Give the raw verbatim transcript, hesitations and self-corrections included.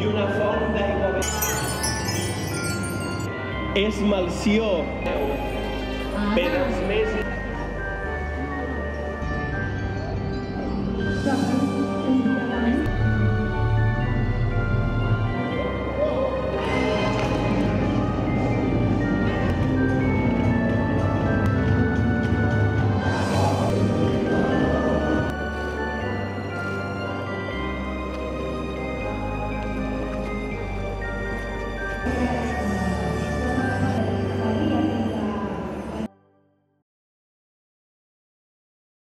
i una font d'aigua bella. És Melcior. Per als més... Thank you.